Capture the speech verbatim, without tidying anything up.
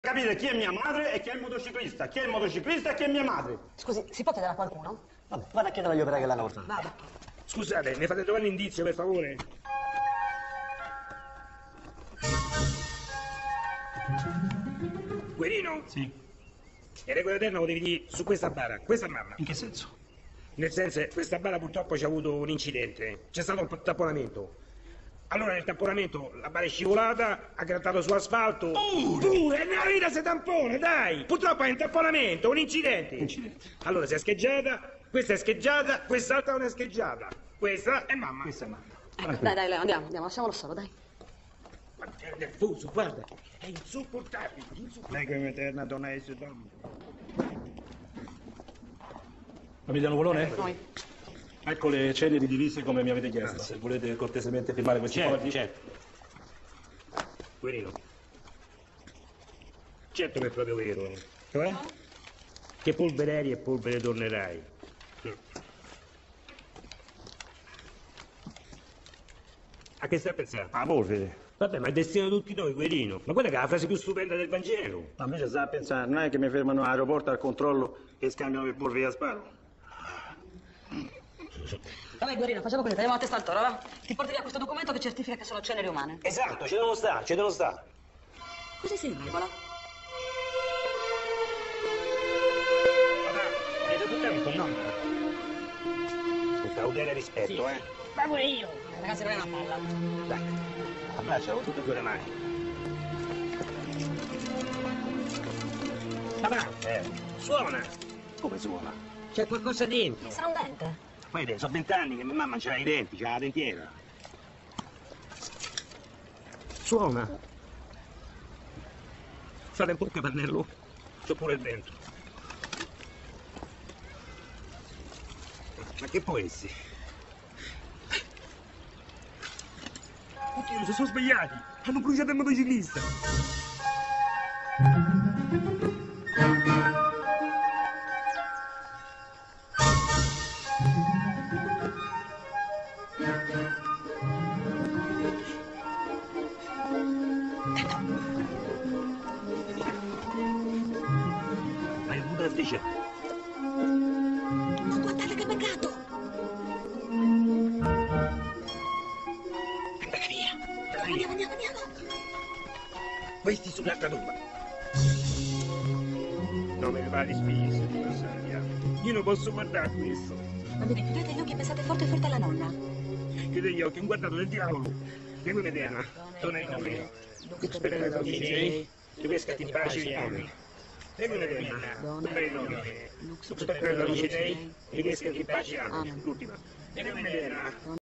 Capire chi è mia madre e chi è il motociclista, chi è il motociclista e chi è mia madre. Scusi, si può chiedere a qualcuno? Vabbè, vada a chiedere agli operai che l'hanno portato. Vada. Scusate, mi fate trovare un indizio, per favore? Guerino? Sì. E regola eterna lo devi dire su questa bara, questa mamma. In che senso? Nel senso, questa bara purtroppo c'ha avuto un incidente, c'è stato un tamponamento. Allora nel tamponamento la bara è scivolata, ha grattato sull'asfalto. Pure! Pure, nella vita si tampone, dai! Purtroppo è un tamponamento, un incidente. Incidente. Allora si è scheggiata, questa è scheggiata, quest'altra non è scheggiata. Questa è mamma. Questa è mamma. Ecco, dai, dai, Leo, andiamo, andiamo, lasciamolo solo, dai. Guarda, è nervoso, guarda, è insopportabile, insopportabile. Lei come eterna donna è su donna. Famiglia Nuvolone? Noi. Ecco le ceneri divise come mi avete chiesto. Se volete cortesemente firmare questi Certo, fogli. certo. Guerino. Certo che è proprio vero, eh. Cioè? Che polvere eri e polvere tornerai. A che stai pensando? Ah, polvere. Vabbè, ma è destino di tutti noi, Guerino. Ma quella che è la frase più stupenda del Vangelo. Ma invece sta a pensare, non è che mi fermano all'aeroporto al controllo e scambiano per polvere a sparo? Vabbè, Guerino, facciamo così, tagliamo la testa al toro, va? Ti porti via questo documento che certifica che sono ceneri umane. Esatto, ci devono stare, ci devono stare. Così si regola. Papà, hai da buttare un po', no? Con cautela e rispetto, eh. Ma pure io. Eh, ragazzi, non è una palla. Dai, abbraccialo con tutte e due le mani. Papà, eh, suona. Come suona? C'è qualcosa dentro. Sarà un dente? Poi dai, sono vent'anni che mia mamma c'ha i denti, c'ha la dentiera. Suona. Fate un po' il capannello. C'ho pure il dentro. Ma che può essere? Oddio, si sono svegliati! Hanno bruciato il motociclista! Hai avuto la striscia? Ma guardate che peccato! Andate via! Andate via! Andiamo, andiamo, andiamo! Questi sull'altra tomba. Non me ne va di spese, io non posso guardare questo. Va bene, chiudete gli occhi e pensate forte forte alla nonna. Chiude gli occhi, un guardato del diavolo. Dio mi dena, dona il nome. Spera da vicini, tu pescati in pace, amen. Dio mi dena, dona il nome. Spera da vicini, tu pescati in pace, amen. L'ultima. Dio mi dena.